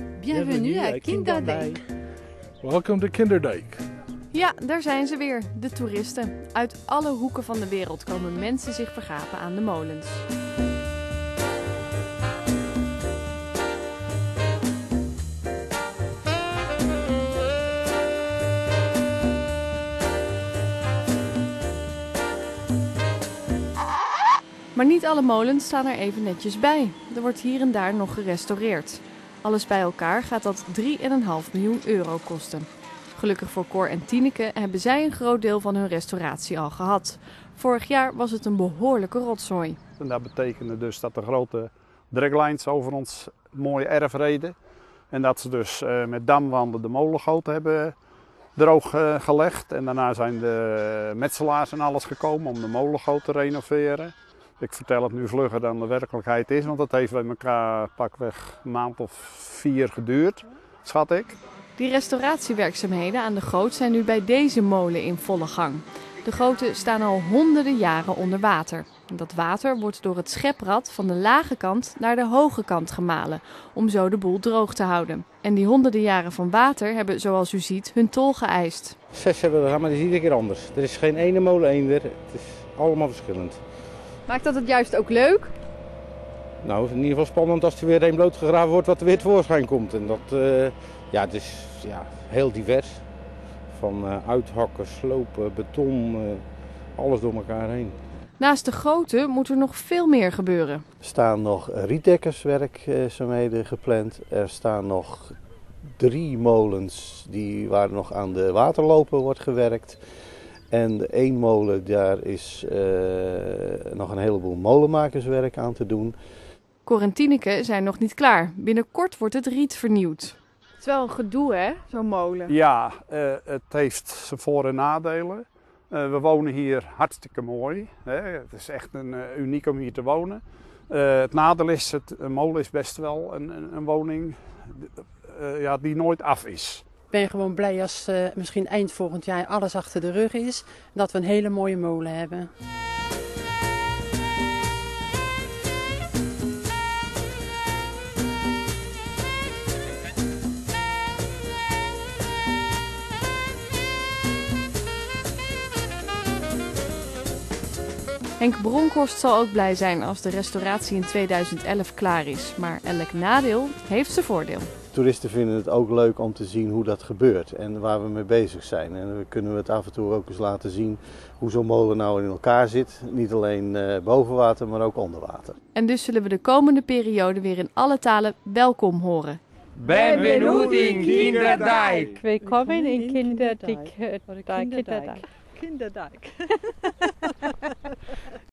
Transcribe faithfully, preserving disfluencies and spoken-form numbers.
Bienvenue à Kinderdijk. Welcome to Kinderdijk. Ja, daar zijn ze weer, de toeristen. Uit alle hoeken van de wereld komen mensen zich vergapen aan de molens. Maar niet alle molens staan er even netjes bij. Er wordt hier en daar nog gerestaureerd. Alles bij elkaar gaat dat drie komma vijf miljoen euro kosten. Gelukkig voor Cor en Tineke hebben zij een groot deel van hun restauratie al gehad. Vorig jaar was het een behoorlijke rotzooi. En dat betekende dus dat de grote draglines over ons mooie erf reden. En dat ze dus uh, met damwanden de molengoten hebben droog uh, gelegd. En daarna zijn de metselaars en alles gekomen om de molengoot te renoveren. Ik vertel het nu vlugger dan de werkelijkheid is, want dat heeft bij elkaar pakweg een maand of vier geduurd, schat ik. Die restauratiewerkzaamheden aan de goot zijn nu bij deze molen in volle gang. De goten staan al honderden jaren onder water. Dat water wordt door het scheprad van de lage kant naar de hoge kant gemalen, om zo de boel droog te houden. En die honderden jaren van water hebben, zoals u ziet, hun tol geëist. Zes hebben we gedaan, maar die is iedere keer anders. Er is geen ene molen eender, het is allemaal verschillend. Maakt dat het juist ook leuk? Nou, in ieder geval spannend als er weer een blootgegraven wordt wat er weer tevoorschijn komt. En dat, uh, ja, het is ja, heel divers. Van uh, uithakken, slopen, beton, uh, alles door elkaar heen. Naast de goten moet er nog veel meer gebeuren. Er staan nog rietdekkerswerkzaamheden gepland. Er staan nog drie molens die, waar nog aan de waterlopen wordt gewerkt. En de één molen, daar is uh, nog een heleboel molenmakerswerk aan te doen. Cor en Tineke zijn nog niet klaar. Binnenkort wordt het riet vernieuwd. Het is wel een gedoe, hè, zo'n molen. Ja, uh, het heeft zijn voor- en nadelen. Uh, we wonen hier hartstikke mooi. Hè. Het is echt een, uh, uniek om hier te wonen. Uh, het nadeel is, het, een molen is best wel een, een, een woning uh, ja, die nooit af is. Ik ben gewoon blij als uh, misschien eind volgend jaar alles achter de rug is. Dat we een hele mooie molen hebben. Henk Bronkhorst zal ook blij zijn als de restauratie in tweeduizend elf klaar is. Maar elk nadeel heeft zijn voordeel. Toeristen vinden het ook leuk om te zien hoe dat gebeurt en waar we mee bezig zijn. En dan kunnen we het af en toe ook eens laten zien hoe zo'n molen nou in elkaar zit. Niet alleen uh, boven water, maar ook onder water. En dus zullen we de komende periode weer in alle talen welkom horen. Benvenuti in Kinderdijk. Willkommen in Kinderdijk. Kinderdijk. Kinderdijk.